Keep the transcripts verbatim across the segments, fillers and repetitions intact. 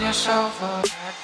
yourself up.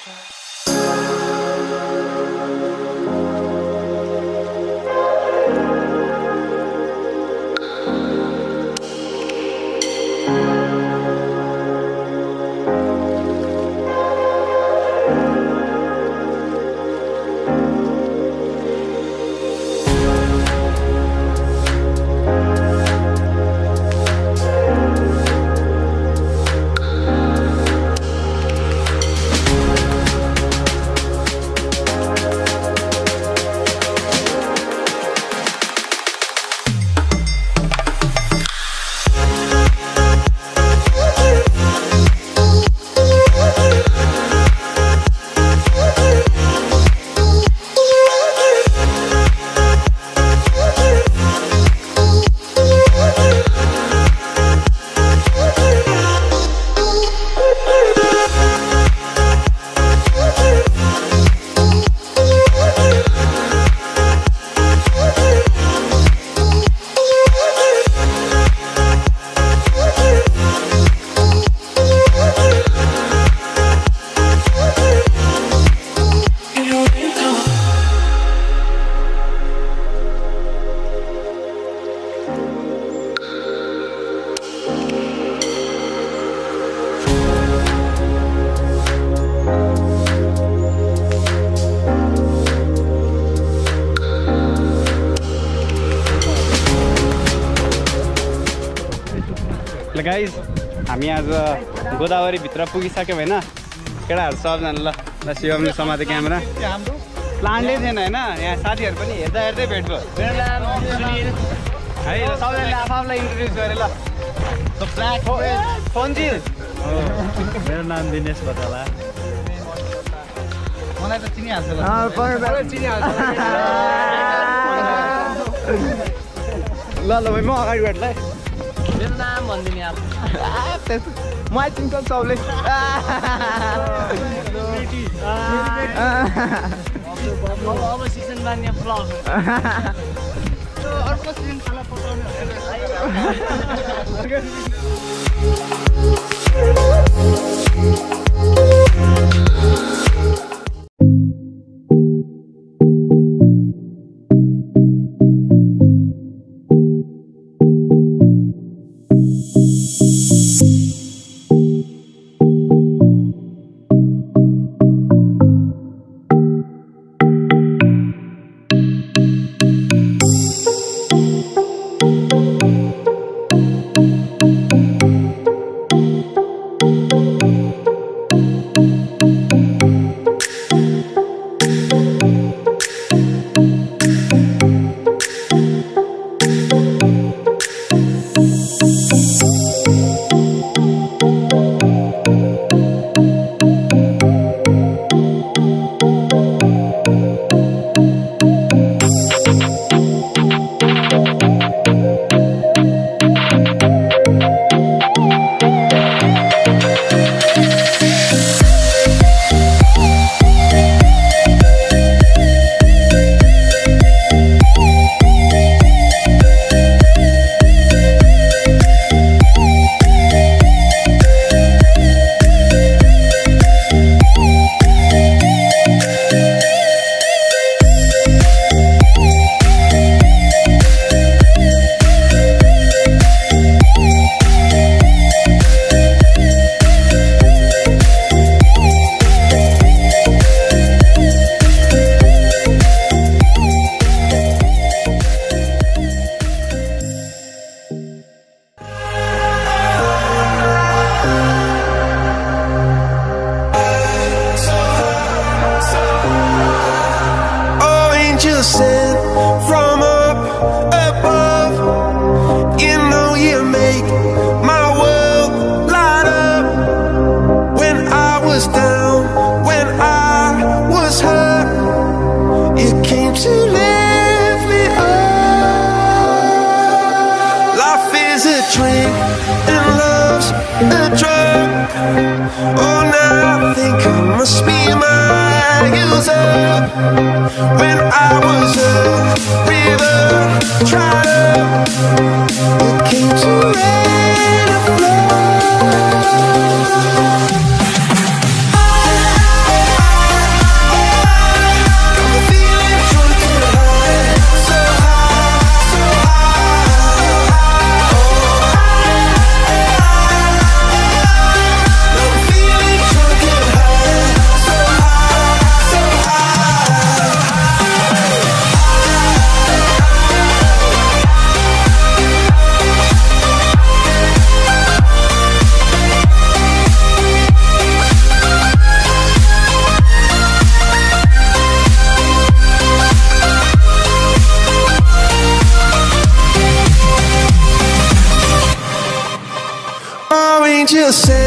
Guys हामी आज गोदावरी भित्र पुगिसक्यौँ हैन केटाहरु सबजना ल ल शिवमले समाते क्यामेरा प्लान्टै थिएन हैन यहाँ साथीहरु पनि हेर्दा हेर्दै भेट भयो मेरो नाम सुनिल है सबैले आफूलाई इन्ट्रोड्युस गरे ल द ब्ल्याक फन्जिल मेरो नाम दिनेश बटाला मलाई त चिनिहाल्छ ल अ मलाई चिनिहाल्छ ल ल भाइ म अगाडि बढ्ला है मेरो नाम भन्दिनी यार म चिन्छ सबले अब सिजन बान्ने ब्लग अर्को सिजन खाला पकाउने sent from up above. You know you make my world light up. When I was down, when I was hurt, you came to lift me up. Life is a drink and love's a drug. Oh, now I think I must be my user. When I was a river dried up, you came to rain and flood. feel safe.